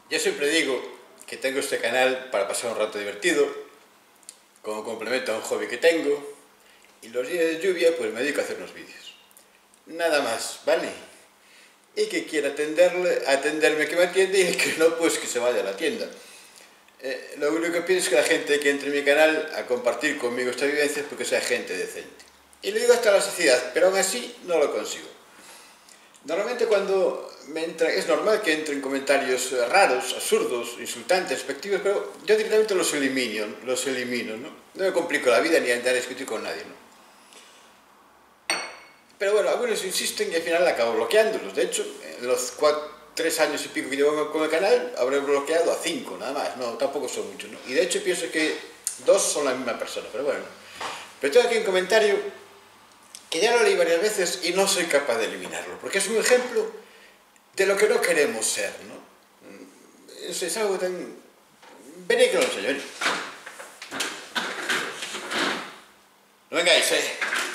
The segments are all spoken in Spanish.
Yo siempre digo que tengo este canal para pasar un rato divertido, como complemento a un hobby que tengo, y los días de lluvia pues me dedico a hacer unos vídeos. Nada más, ¿vale? Y que quiera atenderme que me atiende, y el que no, pues que se vaya a la tienda. Lo único que pido es que la gente que entre en mi canal a compartir conmigo estas vivencias porque sea gente decente. Y lo digo hasta la saciedad, pero aún así no lo consigo. Normalmente cuando me entra, es normal que entren comentarios raros, absurdos, insultantes, despectivos, pero yo directamente los elimino, ¿no? No me complico la vida ni a andar a discutir con nadie, ¿no? Pero bueno, algunos insisten y al final acabo bloqueándolos. De hecho, en los 3 años y pico que llevo con el canal, habré bloqueado a 5, nada más. No, tampoco son muchos, ¿no? Y de hecho pienso que 2 son la misma persona, pero bueno. Pero tengo aquí un comentario que ya lo leí varias veces y no soy capaz de eliminarlo, porque es un ejemplo de lo que no queremos ser, ¿no? Es algo tan... Veréis que lo enseño, ¿eh? No vengáis, ¿eh?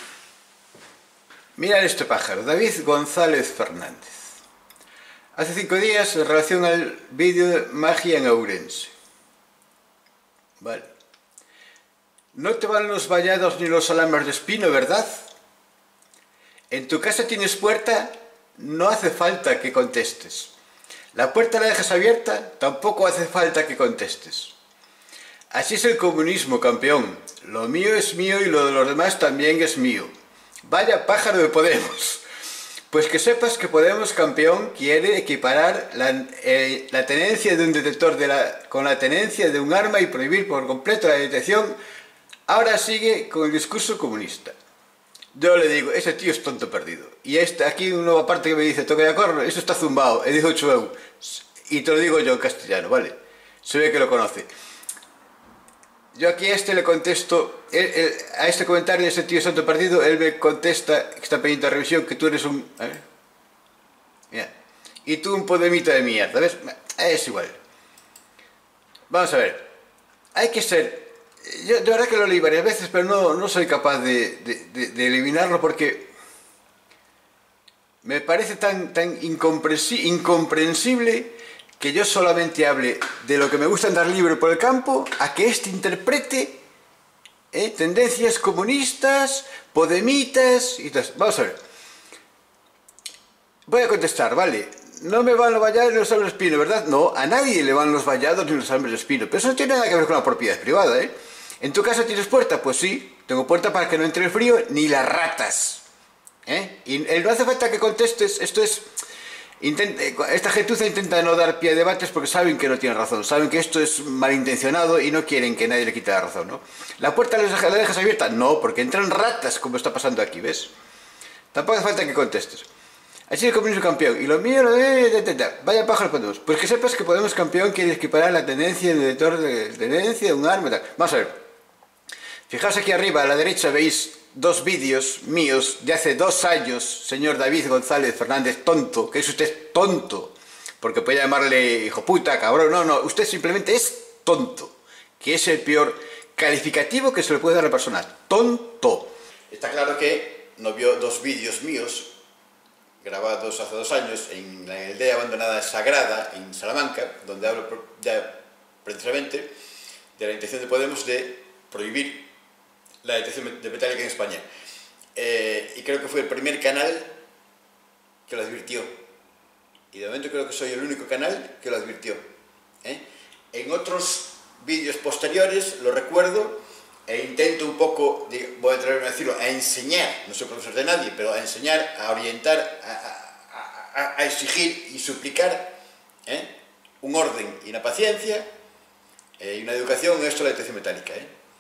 Mirad este pájaro, David González Fernández. Hace 5 días, en relación al vídeo de magia en Ourense. Vale. No te van los vallados ni los alambres de espino, ¿verdad? En tu casa tienes puerta, no hace falta que contestes. La puerta la dejas abierta, tampoco hace falta que contestes. Así es el comunismo, campeón. Lo mío es mío y lo de los demás también es mío. Vaya pájaro de Podemos. Pues que sepas que Podemos, campeón, quiere equiparar la tenencia de un detector con la tenencia de un arma y prohibir por completo la detección. Ahora sigue con el discurso comunista. Yo le digo, ese tío es tonto perdido. Y aquí una nueva parte que me dice, toca de acordo, eso está zumbado, he dicho chueu. Y te lo digo yo en castellano, ¿vale? Se ve que lo conoce. Yo aquí a este le contesto, a este comentario de ese tío es tonto perdido, él me contesta, que está pendiente de revisión, que tú eres un... Mira. Y tú un podemita de mierda, ¿ves? Es igual. Vamos a ver. Hay que ser... Yo de verdad que lo leí varias veces, pero no soy capaz de eliminarlo porque me parece tan incomprensible que yo solamente hable de lo que me gusta andar libre por el campo, a que éste interprete tendencias comunistas, podemitas y tal. Vamos a ver. Voy a contestar, ¿vale? No me van los vallados ni los alambres de espino, ¿verdad? No, a nadie le van los vallados ni los alambres de espino, pero eso no tiene nada que ver con la propiedad privada, ¿eh? ¿En tu casa tienes puerta? Pues sí, tengo puerta para que no entre el frío ni las ratas. Y no hace falta que contestes, esto es... esta gentuza intenta no dar pie a debates porque saben que no tienen razón, saben que esto es malintencionado y no quieren que nadie le quite la razón, ¿no? ¿La puerta la dejas abierta? No, porque entran ratas, como está pasando aquí, ¿ves? Tampoco hace falta que contestes. Así el comunismo campeón. Y lo mío, vaya pájaro Podemos. Pues que sepas que Podemos campeón quiere equiparar la tendencia, el detector de tendencia, un arma, tal. Vamos a ver. Fijaos aquí arriba, a la derecha, veis 2 vídeos míos de hace 2 años, señor David González Fernández, tonto, que es usted tonto, porque puede llamarle hijo puta, cabrón, no, usted simplemente es tonto, que es el peor calificativo que se le puede dar a la persona, tonto. Está claro que no vio 2 vídeos míos, grabados hace 2 años, en la aldea abandonada Sagrada, en Salamanca, donde hablo ya precisamente de la intención de Podemos de prohibir la detección de metálica en España. Y creo que fue el primer canal que lo advirtió. Y de momento creo que soy el único canal que lo advirtió. En otros vídeos posteriores, lo recuerdo, e intento un poco, voy a atreverme a decirlo, a enseñar, no soy profesor de nadie, pero a enseñar, a orientar, a exigir y suplicar un orden y una paciencia y una educación en esto de la detección metálica.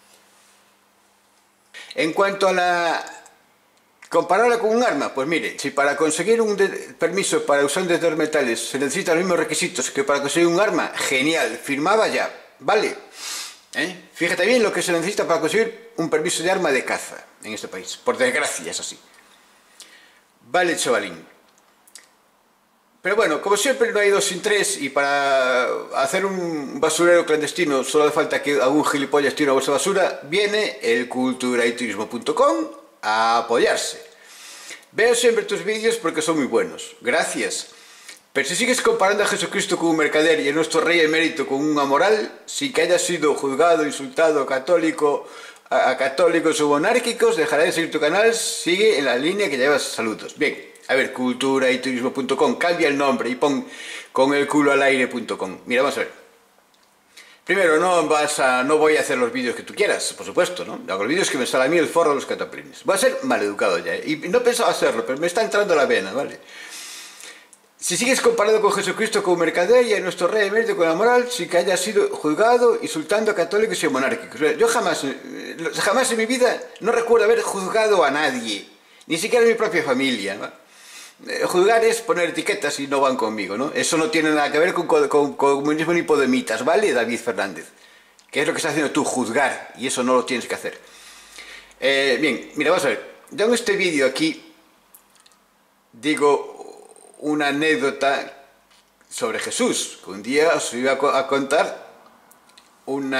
En cuanto a la... compararla con un arma, pues mire, si para conseguir un permiso para usar un detector de metales se necesitan los mismos requisitos que para conseguir un arma, genial, firmaba ya, ¿vale? Fíjate bien lo que se necesita para conseguir un permiso de arma de caza en este país, por desgracia es así. Vale, chavalín. Pero bueno, como siempre no hay 2 sin 3 y para hacer un basurero clandestino solo hace falta que algún gilipollas tire una bolsa de basura, viene el culturayturismo.com a apoyarse. Veo siempre tus vídeos porque son muy buenos, gracias. Pero si sigues comparando a Jesucristo con un mercader y a nuestro rey emérito con un amoral, sin que haya sido juzgado, insultado, católico, a católicos o monárquicos, dejará de seguir tu canal, sigue en la línea que llevas. Saludos. Bien, a ver, culturayturismo.com, cambia el nombre y pon con el culo al aire.com. Mira, vamos a ver. Primero, no voy a hacer los vídeos que tú quieras, por supuesto, ¿no? Hago los vídeos que me sale a mí el forro de los cataplines. Voy a ser maleducado ya, y no pensaba hacerlo, pero me está entrando la vena, ¿vale? Si sigues comparado con Jesucristo como mercader y a nuestro rey emérito con la moral, sin que haya sido juzgado insultando a católicos y a monárquicos. Yo jamás en mi vida no recuerdo haber juzgado a nadie, ni siquiera a mi propia familia, ¿no? Juzgar es poner etiquetas y no van conmigo, ¿no? Eso no tiene nada que ver con comunismo ni podemitas, ¿vale, David Fernández? ¿Qué es lo que estás haciendo tú? Juzgar, y eso no lo tienes que hacer. Bien, mira, vamos a ver. Yo en este vídeo aquí digo una anécdota sobre Jesús, que un día os iba a contar un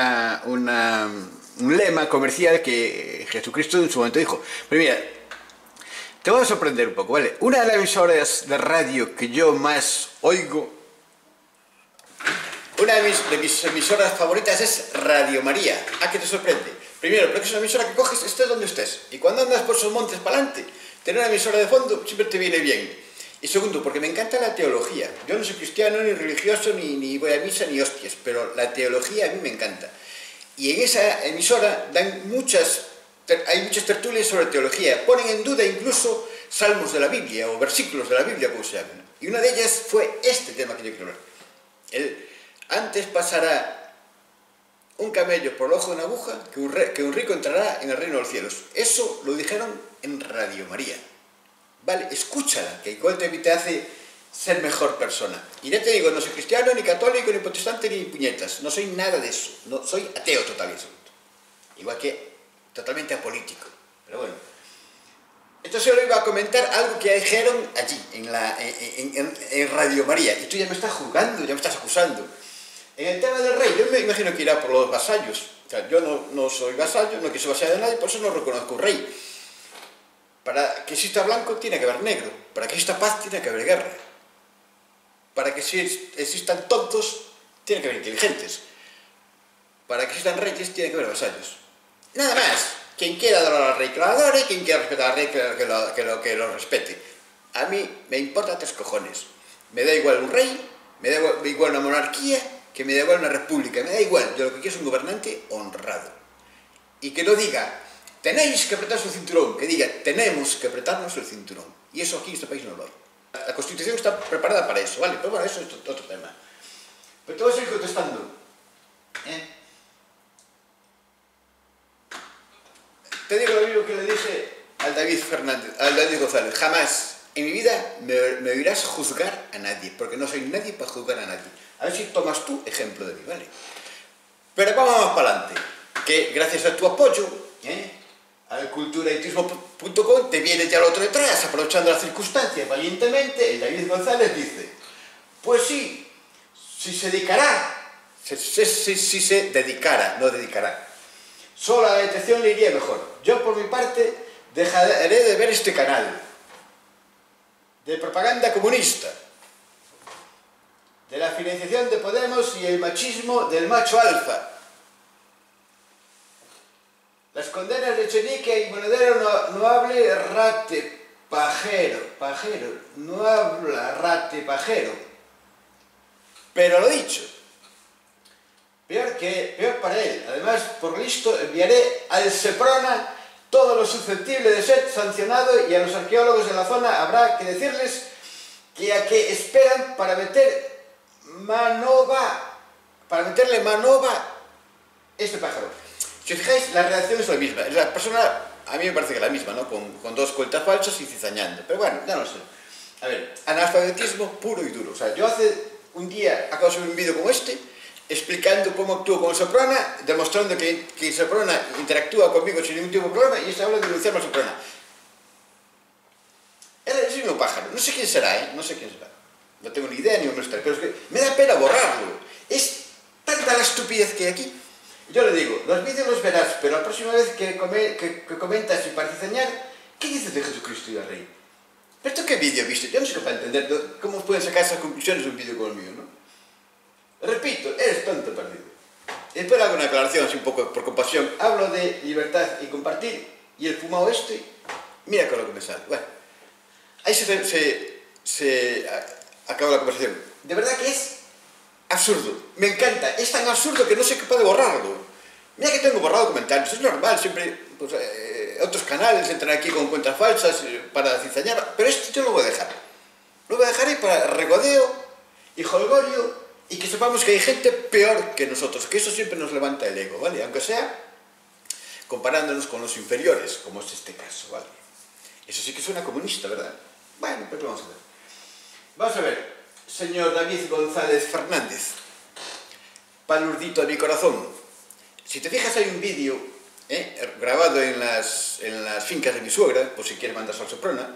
lema comercial que Jesucristo en su momento dijo. Pero mira, te voy a sorprender un poco, ¿vale? Una de las emisoras de radio que yo más oigo, una de mis emisoras favoritas es Radio María. ¿A qué te sorprende? Primero, porque es una emisora que coges estés donde estés, y cuando andas por esos montes para adelante, tener una emisora de fondo siempre te viene bien. Y segundo, porque me encanta la teología. Yo no soy cristiano, ni religioso, ni voy a misa, ni hostias, pero la teología a mí me encanta. Y en esa emisora hay muchas tertulias sobre teología. Ponen en duda incluso salmos de la Biblia o versículos de la Biblia, como se llaman. Y una de ellas fue este tema que yo quiero hablar. Antes pasará un camello por el ojo de una aguja que un rico entrará en el reino de los cielos. Eso lo dijeron en Radio María. Vale, escúchala, que igual te hace ser mejor persona. Y ya te digo, no soy cristiano, ni católico, ni protestante, ni puñetas. No soy nada de eso. No, soy ateo total y absoluto. Igual que totalmente apolítico. Pero bueno. Entonces yo le iba a comentar algo que dijeron allí, en Radio María. Y tú ya me estás juzgando, ya me estás acusando. En el tema del rey, yo me imagino que irá por los vasallos. O sea, yo no soy vasallo, no quiero ser vasallo de nadie, por eso no reconozco un rey. Para que exista blanco tiene que haber negro, para que exista paz tiene que haber guerra, para que existan tontos tiene que haber inteligentes, para que existan reyes tiene que haber vasallos. Nada más. Quien quiera adorar al rey que lo adore, quien quiera respetar al rey que lo respete. A mí me importa 3 cojones. Me da igual un rey, me da igual una monarquía, que me da igual una república, me da igual. Yo lo que quiero es un gobernante honrado. Y que no diga, tenéis que apretarse el cinturón, que diga, tenemos que apretarnos el cinturón. Y eso aquí en este país no lo hay. La Constitución está preparada para eso, ¿vale? Pero bueno, eso es otro tema. Pero te voy a seguir contestando. Te digo lo mismo que le dije al David González. Jamás en mi vida me oirás juzgar a nadie, porque no soy nadie para juzgar a nadie. A ver si tomas tú ejemplo de mí, ¿vale? Pero vamos para adelante. Que gracias a tu apoyo, al culturayturismo.com, te viene ya el otro detrás, aprovechando las circunstancias valientemente. El David González dice, pues sí, si se dedicara, no dedicará, solo a la detección le iría mejor. Yo por mi parte dejaré de ver este canal de propaganda comunista, de la financiación de Podemos y el machismo del macho alfa. Las condenas de Echenique y Monedero no hable rate pajero, no habla rate pajero. Pero lo dicho, peor para él. Además, por listo, enviaré al Seprona todo lo susceptible de ser sancionado, y a los arqueólogos de la zona habrá que decirles que a qué esperan para meterle manova este pájaro. Si os fijáis, la redacción es la misma. La persona, a mí me parece que es la misma, ¿no? Con 2 cuentas falsas y cizañando. Pero bueno, ya no sé. A ver, analfabetismo puro y duro. O sea, yo hace un día acabo de subir un vídeo como este, explicando cómo actúo con Seprona, demostrando que Seprona interactúa conmigo sin ningún tipo de problema, y se habla de denunciarme a Seprona. Es el mismo pájaro. No sé quién será, No sé quién será. No tengo ni idea ni dónde está. Pero es que me da pena borrarlo. Es tanta la estupidez que hay aquí. Yo le digo, los vídeos los verás, pero la próxima vez que comentas y para cizañar, ¿qué dices de Jesucristo y del Rey? ¿Pero esto qué vídeo viste? Yo no sé para entender cómo pueden sacar esas conclusiones de un vídeo como el mío, ¿no? Repito, eres tonto perdido. Y después hago una aclaración así un poco por compasión. Hablo de libertad y compartir, y el fumado este, mira con lo que me sale. Bueno, ahí se acaba la conversación. De verdad que es absurdo. Me encanta. Es tan absurdo que no soy capaz de borrarlo. Mira que tengo borrado comentarios. Es normal, siempre pues, otros canales entran aquí con cuentas falsas para cizañar. Pero esto yo lo voy a dejar. Lo voy a dejar ahí para regodeo y jolgorio y que sepamos que hay gente peor que nosotros. Que eso siempre nos levanta el ego, ¿vale? Aunque sea comparándonos con los inferiores, como es este caso, ¿vale? Eso sí que suena comunista, ¿verdad? Bueno, pues vamos a ver. Vamos a ver, señor David González Fernández, palurdito de mi corazón. Si te fijas hay un vídeo grabado en las fincas de mi suegra, por si quieres mandar salsoprona,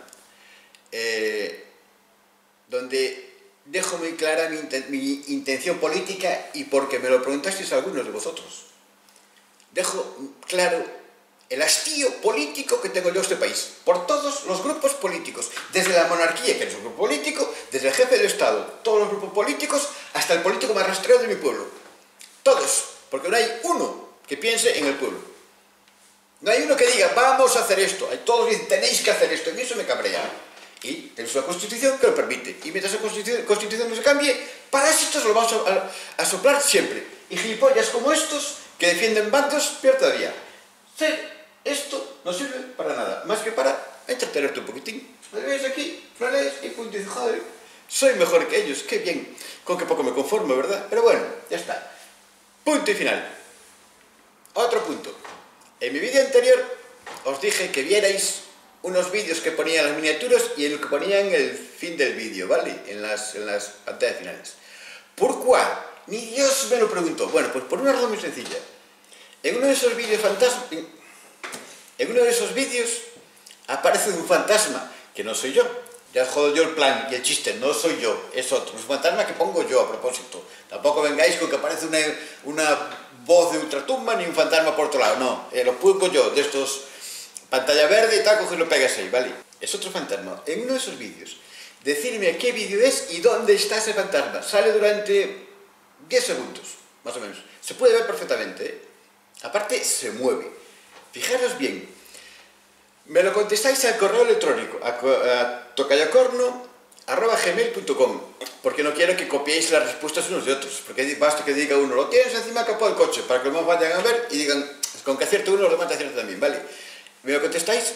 donde dejo muy clara mi intención política y porque me lo preguntasteis algunos de vosotros. Dejo claro el hastío político que tengo yo en este país, por todos los grupos políticos, desde la monarquía, que es un grupo político, desde el jefe del Estado, todos los grupos políticos, hasta el político más rastrero de mi pueblo. Todos, porque no hay uno que piense en el pueblo. No hay uno que diga, vamos a hacer esto. Todos dicen, tenéis que hacer esto, y eso me cabrea. Y tenemos una Constitución que lo permite. Y mientras la Constitución no se cambie, parásitos lo vamos a soplar siempre. Y gilipollas como estos, que defienden bandos, peor todavía. Esto no sirve para nada, más que para entretenerte un poquitín. Lo ves aquí, lo lees y punto, y dices, joder, soy mejor que ellos, qué bien. Con qué poco me conformo, ¿verdad? Pero bueno, ya está. Punto y final. Otro punto. En mi vídeo anterior os dije que vierais unos vídeos que ponían las miniaturas y el que ponían el fin del vídeo, ¿vale? En las pantallas finales. ¿Por qué? Ni Dios me lo preguntó. Bueno, pues por una razón muy sencilla. En uno de esos vídeos fantasmas, en uno de esos vídeos aparece un fantasma, que no soy yo. Ya jodo yo el plan y el chiste, no soy yo, es otro. Es un fantasma que pongo yo a propósito. Tampoco vengáis con que aparece una voz de ultratumba ni un fantasma por otro lado. No, lo pongo yo, de estos pantalla verde y tal, coges y lo pegas ahí, ¿vale? Es otro fantasma. En uno de esos vídeos, decirme qué vídeo es y dónde está ese fantasma. Sale durante 10 segundos, más o menos. Se puede ver perfectamente, ¿eh? Aparte, se mueve. Fijaros bien. Me lo contestáis al correo electrónico, a tocayacorno@gmail.com, porque no quiero que copiéis las respuestas unos de otros, porque basta que diga uno, lo tienes encima del capó del coche, para que los demás vayan a ver y digan, con que acierte uno, los demás te aciertan también, ¿vale? Me lo contestáis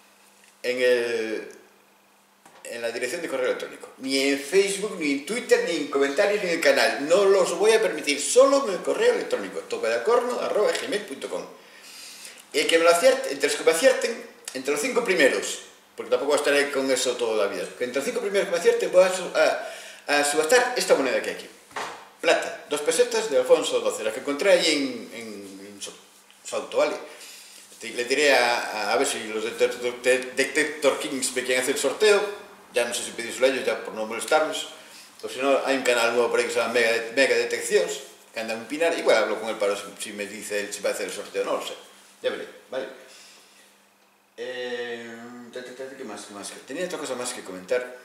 en la dirección de correo electrónico. Ni en Facebook, ni en Twitter, ni en comentarios, ni en el canal. No los voy a permitir, solo en el correo electrónico, tocayacorno@gmail.com. Y el que me lo acierte, entre los que me acierten, entre los 5 primeros, porque tampoco estaré con eso toda la vida, entre los 5 primeros que me acierten voy a subastar esta moneda que hay aquí. Plata, 2 pesetas de Alfonso XII, la que encontré ahí en Sauto, ¿vale? Le diré a ver si los Detector Kings me quieren hacer el sorteo, ya no sé si pedírselo a ellos, ya por no molestarlos, o si no, hay un canal nuevo por ahí que se llama Mega Detecciones, que anda en Pinar, igual hablo con él para si me dice él si va a hacer el sorteo, no lo sé, ya veré, ¿vale? ¿Qué más? Tenía otra cosa más que comentar.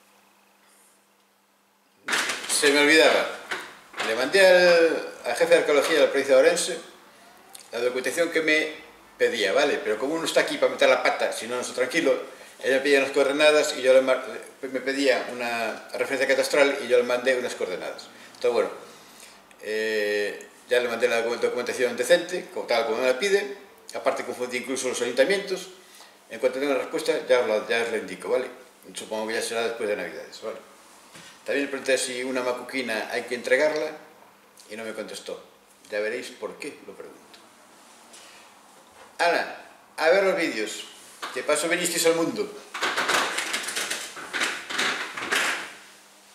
Se me olvidaba. Le mandé al jefe de arqueología de la provincia de Orense la documentación que me pedía, ¿vale? Pero como uno está aquí para meter la pata, si no, no estoy tranquilo, ella me pedía unas coordenadas y yo me pedía una referencia catastral y yo le mandé unas coordenadas. Entonces, bueno, ya le mandé la documentación decente, tal como me la pide. Aparte confundí incluso los ayuntamientos. En cuanto tenga la respuesta, ya os la indico, ¿vale? Supongo que ya será después de Navidades, ¿vale? También le pregunté si una macuquina hay que entregarla y no me contestó. Ya veréis por qué lo pregunto. Ana, a ver los vídeos. ¿Qué paso vinisteis al mundo?